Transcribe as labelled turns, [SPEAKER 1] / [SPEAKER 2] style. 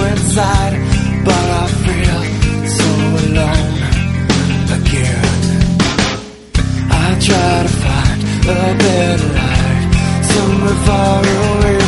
[SPEAKER 1] inside, but I feel so alone again. I try to find a better life somewhere far away